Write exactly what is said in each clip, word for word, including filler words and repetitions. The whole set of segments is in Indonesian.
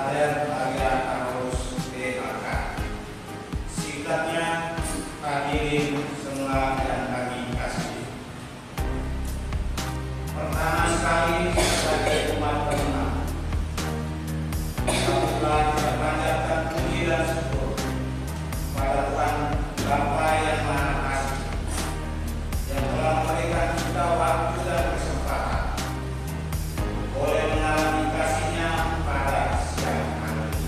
Raden Maria Carolus B H K. Singkatnya, hadirin semua yang kami kasih. Pertama sekali sebagai umat beriman, marilah kita panjatkan puji dan syukur pada Tuhan Bapa yang Maha Kasih yang telah memberikan kita waktu dan kesempatan boleh mengalami kasih-Nya pada siang hari ini.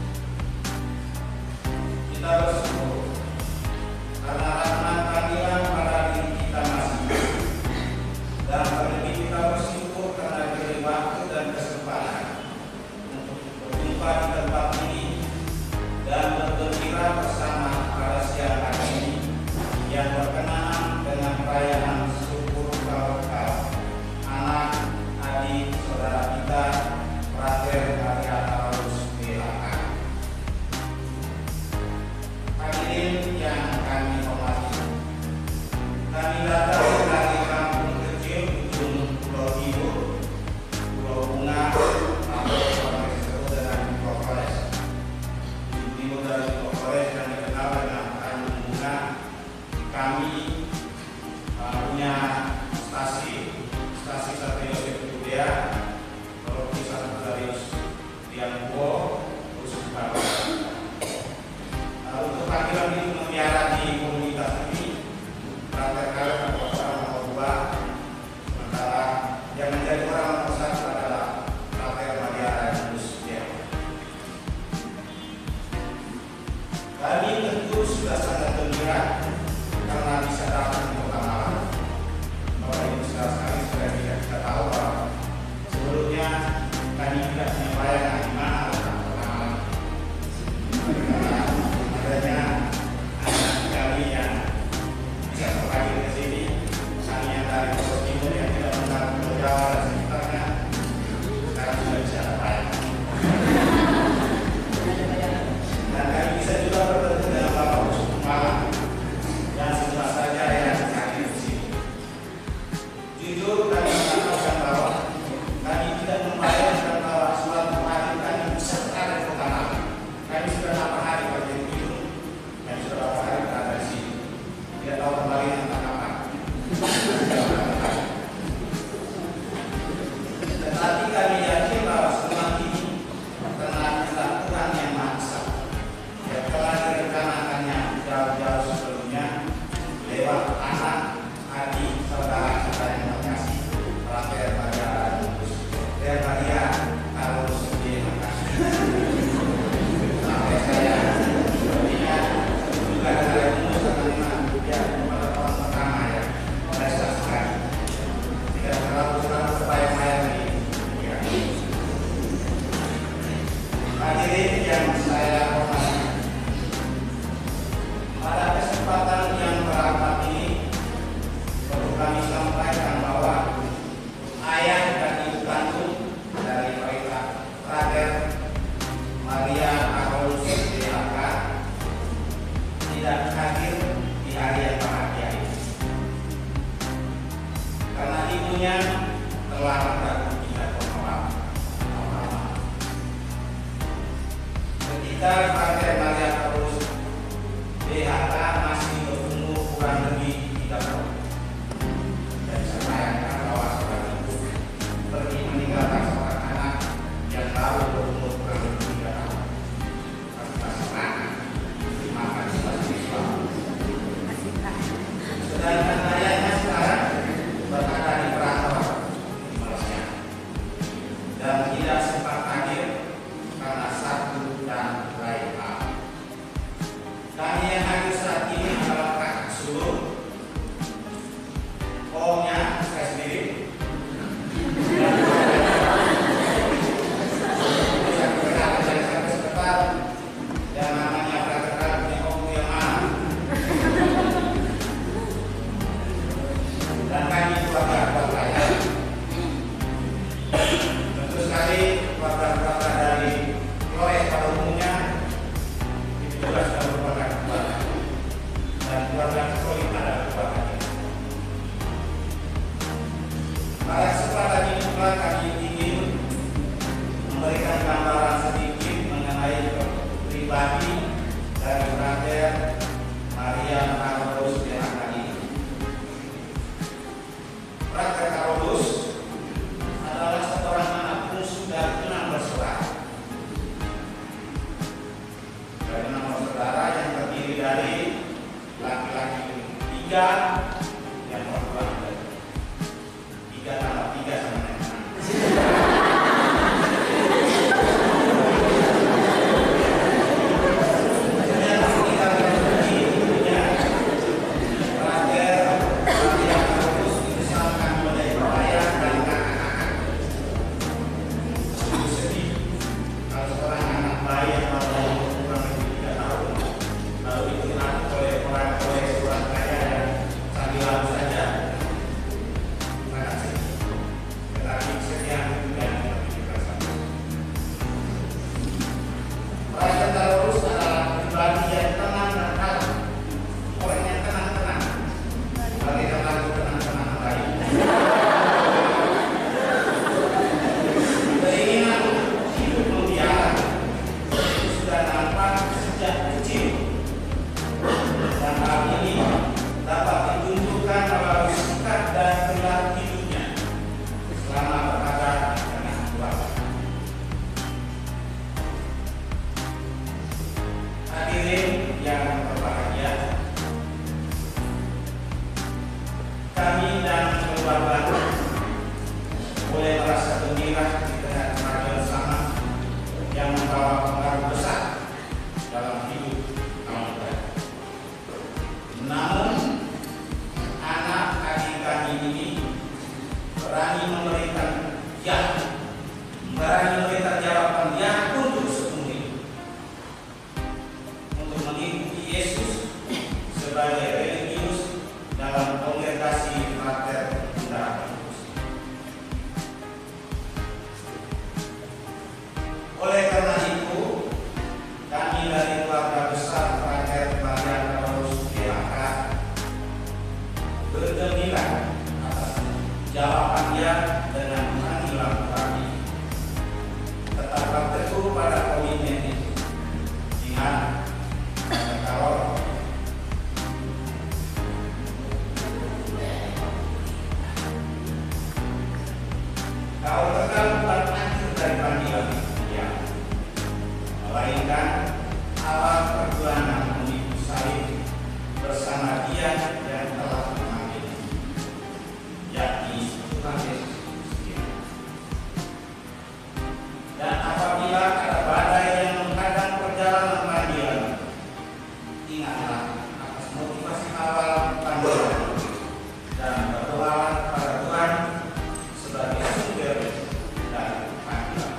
Kita bersyukur karena rahmat panggilan pada diri kita masing-masing, dan terlebih kita bersyukur karena diberi waktu dan kesempatan untuk berjumpa di tempat ini dan bergembira bersama pada siang hari ini yang berkenaan dengan perayaan syukur Paskah anak adik saudara kita Raden Maria Carolus B H K. Hadirin yang kami hormati, kami datang dari kampung kecil ujung Pulau Timur, Pulau Bunga, atau yang disebut dengan Flores. Di timur dari Flores yang dikenal dengan Kampung Bunga, kami uh, punya stasi, stasi Satu Yosef Budaya, Paroki Satu Darius Dianpo, khusus Bapak. Uh, untuk panggilan itu memelihara di komunitas ini, Raden Carolus atau orang nomor dua, sementara yang menjadi orang nomor satu adalah Raden Maria Carolus B H K. Kami tentu sudah sangat gembira karena bisa datang di kota Malang. Bapak Ibu saudara sekalian sudah tidak kita tahu bahwa sebelumnya kami tidak punya bayangan di mana letak kota Malang. Karena adanya anak kami yang bisa terpanggil ke sini, kami yang dari Pulau Timur yang tidak mengenal Pulau Jawa dan sekitarnya, sekarang sudah bisa ada bayangan. Dan kami bisa juga bertemu dengan Bapak Uskup Malang dan semua saja yang hadir di sini. Jujur kami mengatakan bahwa kami tidak membayangkan bahwa suatu hari kami bisa berada di kota Malang. Kami sudah berapa hari pada itu, kami sudah berapa hari berada di sini. Tidak tahu kembali tentang apa. Tetapi kami yakin bahwa semua ini karena kehendak Tuhan yang Maha Esa, yang telah direncanakannya jauh-jauh sebelumnya lewat anak, adik, saudara-saudara yang terkasih, Raden Maria Carolus B H K. Sampai saya ingat juga dari umur sangat lima ya pada tahun pertama ya, prestasi sekali. Tidak terlalu terlalu bayang-bayang ini. Ya. Hadirin yang saya hormati, pada kesempatan yang beragam ini perlu kami sampaikan bahwa ayah dan ibu kandung dari Raden Maria Carolus B H K tidak hadir di hari yang bahagia ini karena ibunya telah mendapat kita bermalam. Ketika Raden Maria Carolus B H K masih berumur kurang lebih tiga tahun, dan saya bayangkan bahwa seorang ibu pergi meninggalkan seorang anak yang baru berumur kurang lebih tiga tahun. Masih anak, makan sebagai siswa. Sedangkan ayahnya sekarang berada di perantauan di Malaysia dan tidak sempat hadir karena satu dan lain hal. tiga yang perempuan tiga tambah tiga sama dengan enam.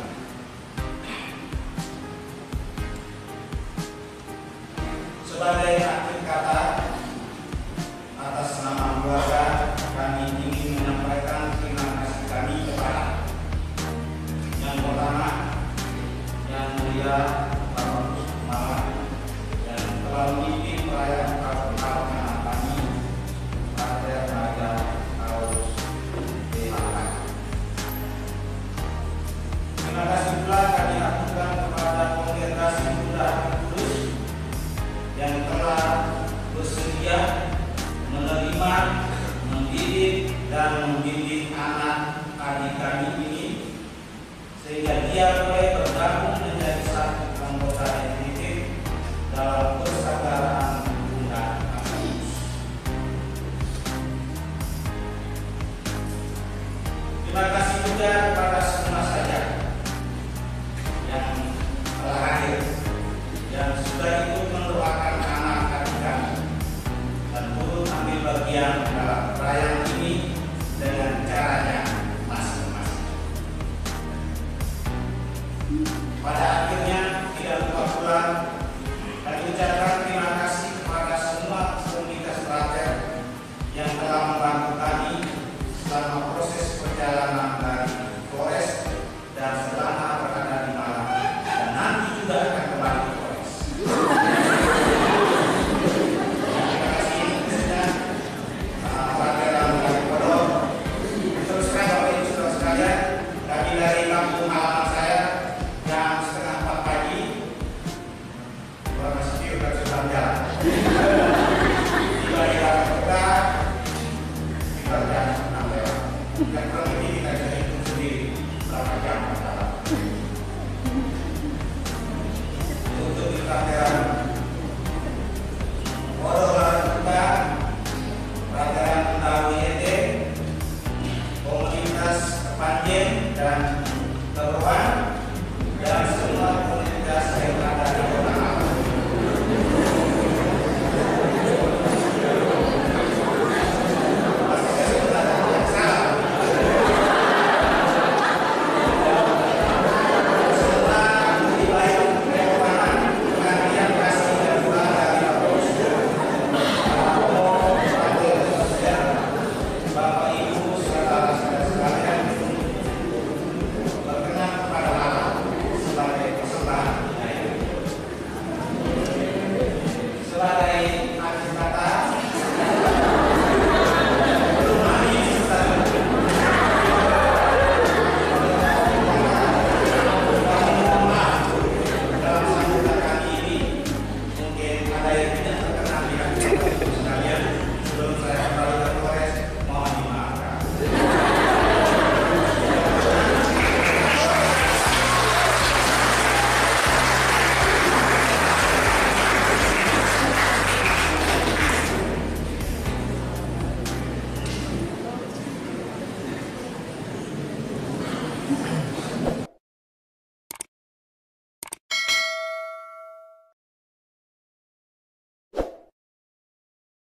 Sebagai